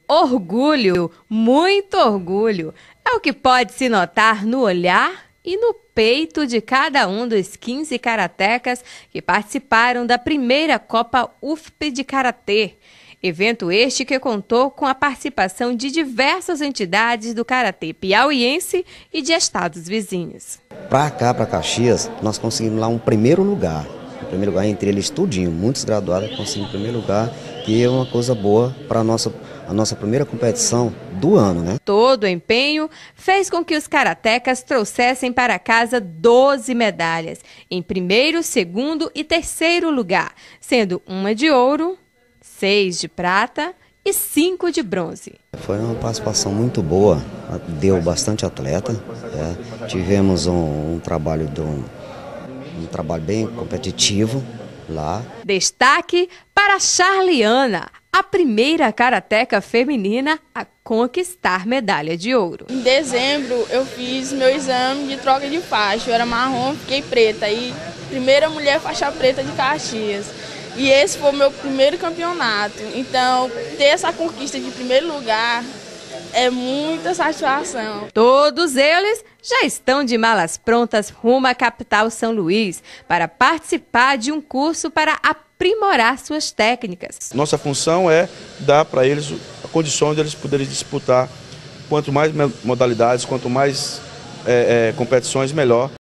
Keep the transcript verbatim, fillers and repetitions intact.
Orgulho, muito orgulho. É o que pode se notar no olhar e no peito de cada um dos quinze karatecas que participaram da primeira Copa U F P de Karatê. Evento este que contou com a participação de diversas entidades do karatê piauiense e de estados vizinhos. Para cá, para Caxias, nós conseguimos lá um primeiro lugar. O primeiro lugar entre eles tudinho, muitos graduados conseguiram o primeiro lugar, que é uma coisa boa para a nossa, a nossa primeira competição do ano, né? Todo o empenho fez com que os karatecas trouxessem para casa doze medalhas, em primeiro, segundo e terceiro lugar, sendo uma de ouro, seis de prata e cinco de bronze. Foi uma participação muito boa, deu bastante atleta, é. Tivemos um, um trabalho de um, um trabalho bem competitivo lá. Destaque para a Charliana, a primeira karateca feminina a conquistar medalha de ouro. Em dezembro eu fiz meu exame de troca de faixa, eu era marrom, fiquei preta, e primeira mulher faixa preta de Caxias. E esse foi o meu primeiro campeonato, então ter essa conquista de primeiro lugar é muita satisfação. Todos eles já estão de malas prontas rumo à capital São Luís para participar de um curso para aprimorar suas técnicas. Nossa função é dar para eles a condição de eles poderem disputar quanto mais modalidades, quanto mais é, é, competições, melhor.